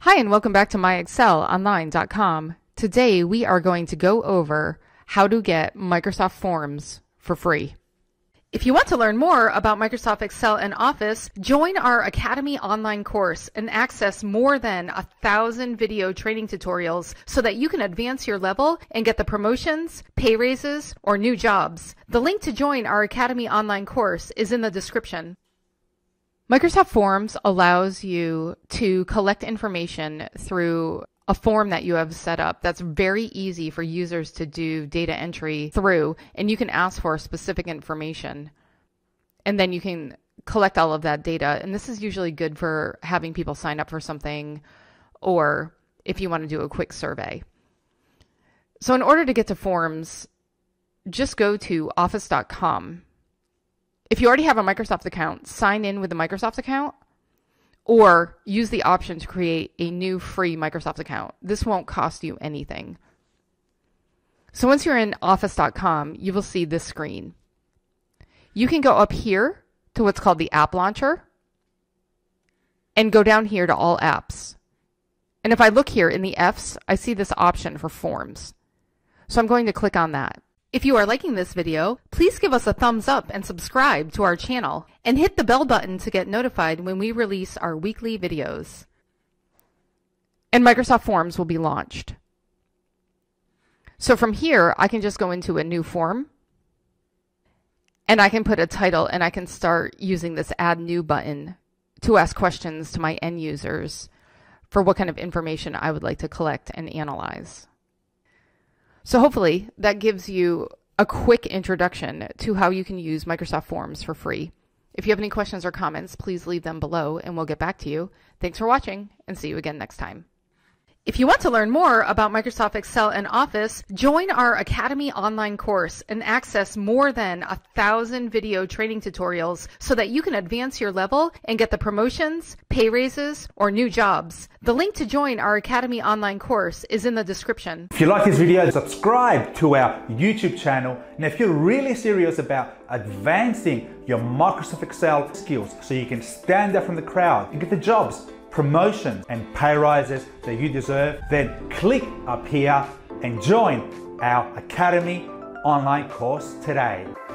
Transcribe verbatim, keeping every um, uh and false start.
Hi, and welcome back to My Excel Online dot com. Today we are going to go over how to get Microsoft Forms for free. If you want to learn more about Microsoft Excel and Office, join our Academy online course and access more than a thousand video training tutorials so that you can advance your level and get the promotions, pay raises, or new jobs. The link to join our Academy online course is in the description. Microsoft Forms allows you to collect information through a form that you have set up that's very easy for users to do data entry through, and you can ask for specific information. And then you can collect all of that data, and this is usually good for having people sign up for something or if you want to do a quick survey. So in order to get to Forms, just go to office dot com. If you already have a Microsoft account, sign in with a Microsoft account or use the option to create a new free Microsoft account. This won't cost you anything. So once you're in office dot com, you will see this screen. You can go up here to what's called the App Launcher and go down here to All Apps. And if I look here in the F's, I see this option for Forms. So I'm going to click on that. If you are liking this video, please give us a thumbs up and subscribe to our channel and hit the bell button to get notified when we release our weekly videos. And Microsoft Forms will be launched. So from here, I can just go into a new form and I can put a title and I can start using this Add New button to ask questions to my end users for what kind of information I would like to collect and analyze. So hopefully that gives you a quick introduction to how you can use Microsoft Forms for free. If you have any questions or comments, please leave them below and we'll get back to you. Thanks for watching and see you again next time. If you want to learn more about Microsoft Excel and Office, join our Academy online course and access more than a thousand video training tutorials so that you can advance your level and get the promotions, pay raises, or new jobs. The link to join our Academy online course is in the description. If you like this video, subscribe to our YouTube channel. And if you're really serious about advancing your Microsoft Excel skills so you can stand out from the crowd and get the jobs, promotions and pay rises that you deserve, then click up here and join our Academy online course today.